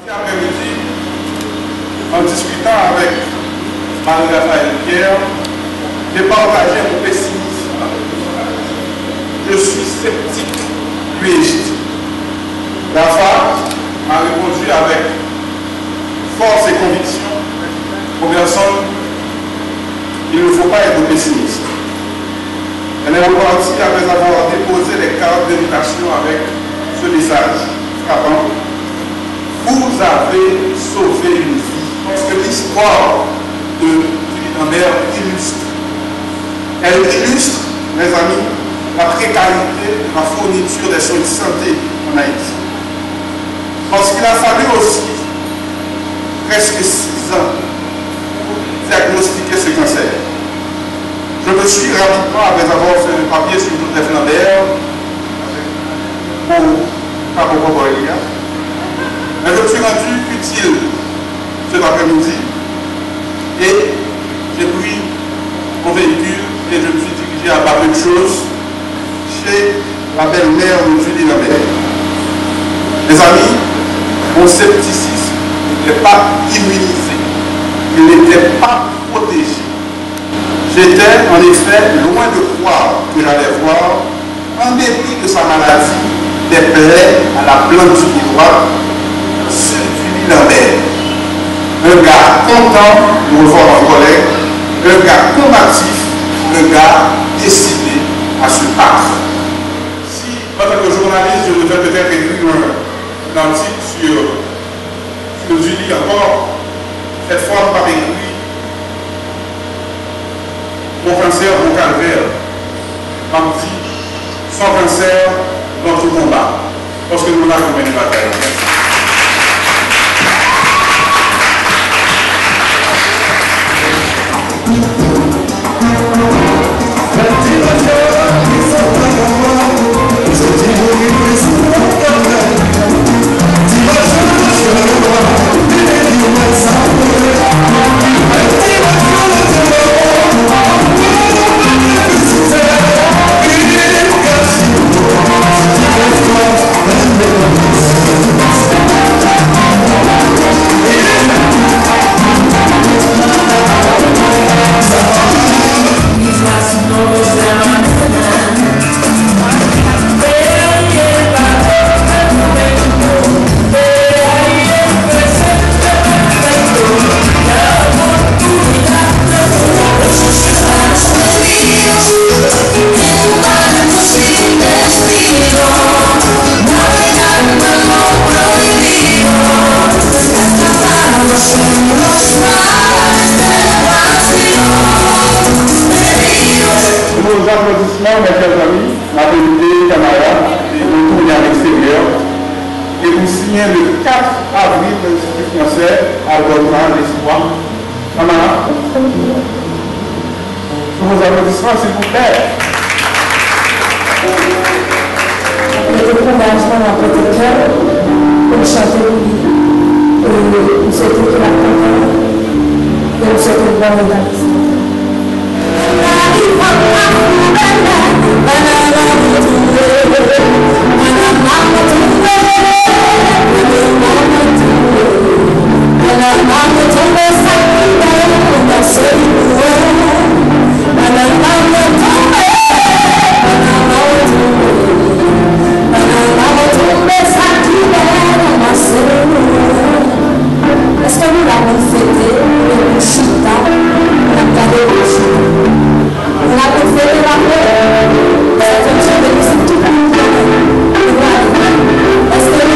Après-midi, en discutant avec Marie-Raphaël Pierre, j'ai partagé mon pessimisme. Je suis sceptique, lui-je. Rafa m'a répondu avec force et conviction aux personnes, il ne faut pas être pessimiste. Elle est repartie après avoir déposé les cartes d'invitation avec ce message frappant. Vous avez sauvé une vie. Parce que l'histoire de Lambert illustre. Elle illustre, mes amis, la précarité de la fourniture des soins de santé en Haïti. Parce qu'il a fallu aussi presque 6 ans pour diagnostiquer ce cancer. Je me suis rapidement, après avoir fait un papier sur Joseph Lambert, pour mais je me suis rendu utile cet après-midi et j'ai pris mon véhicule et je me suis dirigé à pas peu de choses chez la belle-mère de Julie Lambert. Mes amis, mon scepticisme n'était pas immunisé, il n'était pas protégé. J'étais en effet loin de croire que j'allais voir, en dépit de sa maladie, des plaies à la plante du pied droit sur Julie Lambert. Un gars content de revoir un collègue, un gars combatif, un gars décidé à se battre. Si, en tant que journaliste, je devais peut-être écrire un article sur Julie encore, cette fois par écrit, mon cancer, mon calvaire, m'a dit, son cancer, notre combat. Parce que nous l'avons mené bataille. Applaudissements, mes chers amis, la vérité, camarades, et retourner à l'extérieur. Et vous signez le 4 avril de l'Institut français à Godran, l'Espoir. Camarades, sous vos applaudissements, s'il vous plaît. Après le prolongement d'un protecteur, pour chanter pour lui, nous souhaitons qu'il a content, et nous souhaitons le bon rétablissement. Est-ce que nous l'avons fêté, le chita, la cadence? On a fait la paix. C'est une chose de tout le monde. Est-ce que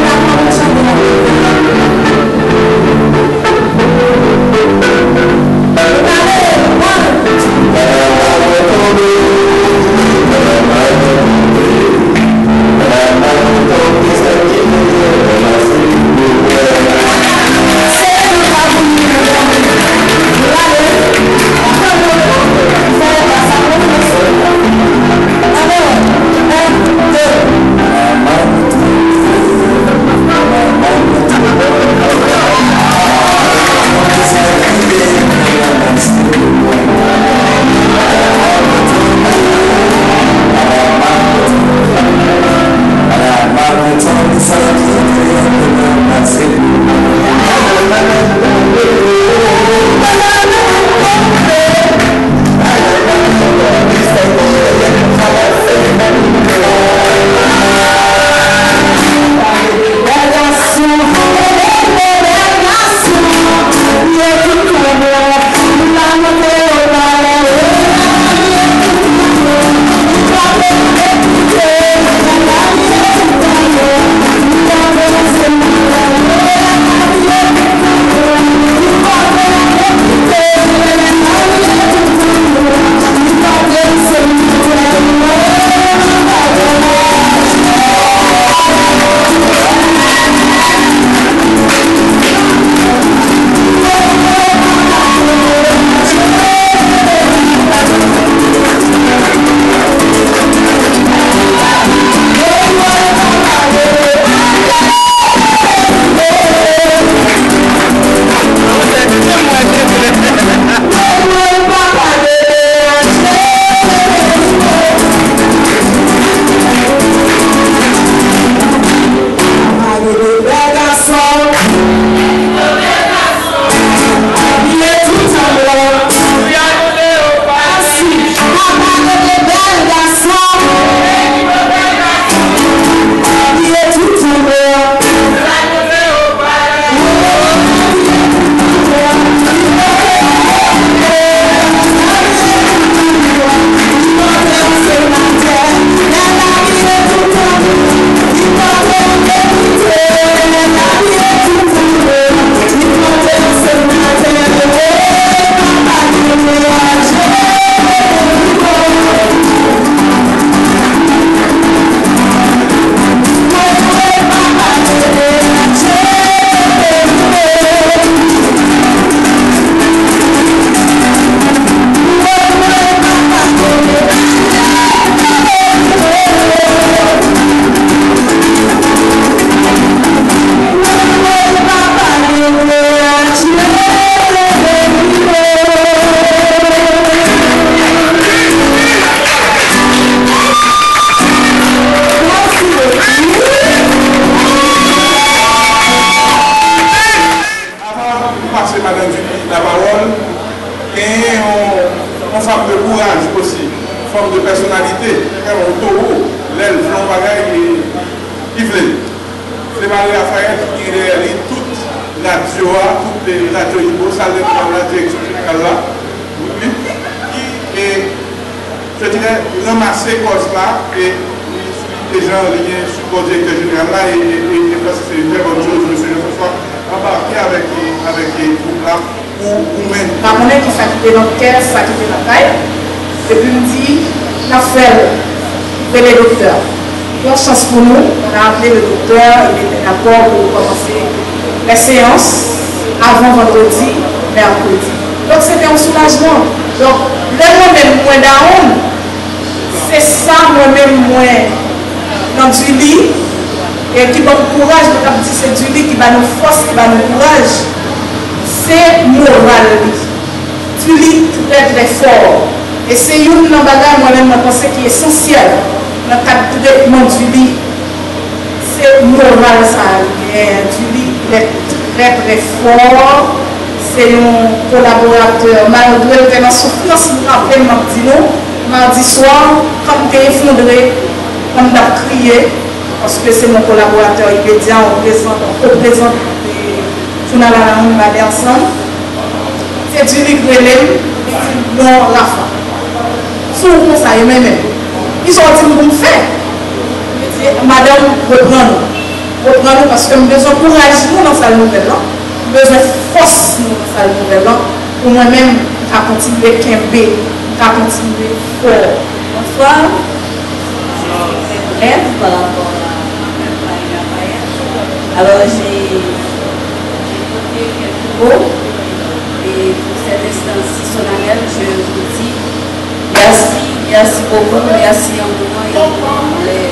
Pour nous, on a appelé le docteur, il était d'accord pour commencer les séances avant vendredi, mercredi. Donc c'était un soulagement. Donc, moi-même, moins down, c'est ça, moi-même, moins dans du lit, et qui va nous courage, c'est du lit qui va nous force, qui va nous courage. C'est moral. Du lit très très fort. Et c'est une bagage, moi-même, je pense qui est essentiel dans le cadre de traitement du lit. C'est moral ça, du lit, il est très très fort. C'est un collaborateur, malgré que dans souffrance, nous rappelons mardi soir, quand tu es effondré, on a crié, parce que c'est mon collaborateur immédiat, on représente le journal à la main ensemble. C'est du lit relève, non la fin. Souvent ça, ils même. Ils ont dit pour me faire. Madame, reprends-nous parce que nous avons besoin de courage dans sa nouvelle, nous avons besoin de force dans sa nouvelle, pour moi-même à continuer Kembe, à continuer fort. Bonsoir. Bref, par rapport à Marie-Raphaël. Alors, j'ai écouté quelques mots et pour cet instant si solennel, je vous dis merci beaucoup, merci en moment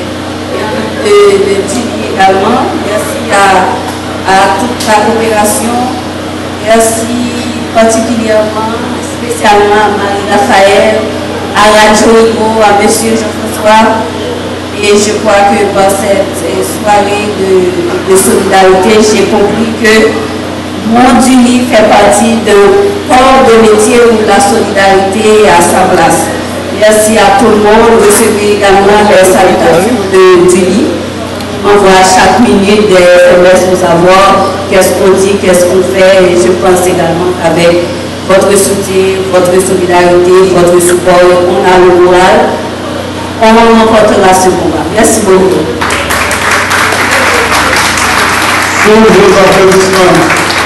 de Julie également. Merci à toute la coopération. Merci particulièrement, spécialement à Marie-Raphaël, à Radio Imo, à M. Jean-François. Et je crois que par cette soirée de solidarité, j'ai compris que Monde Uni fait partie de corps de métier où la solidarité est à sa place. Merci à tout le monde. Recevez également les salutations de Julie. On voit chaque minute des SMS pour savoir qu'est-ce qu'on dit, qu'est-ce qu'on fait. Et je pense également qu'avec votre soutien, votre solidarité, votre support. On a le moral. On remportera ce combat. Merci beaucoup. Sous vos applaudissements.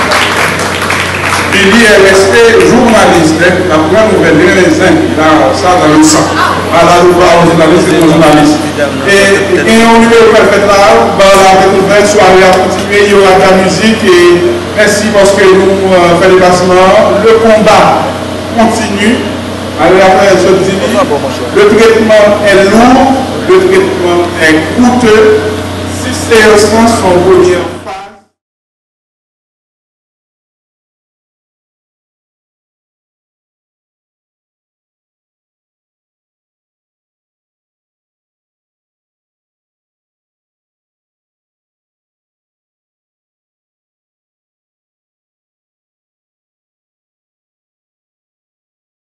Il est resté journaliste, la première nouvelle, il a ça dans le sang. Alors, nous parlons journaliste et journaliste. Et on lui a fait là, la nouvelle soirée à continuer, il y aura de la musique et merci parce que nous faisons le déplacement. Le combat continue. Alors après, je dis, le traitement est lourd, le traitement est coûteux. Si ces instances sont premières.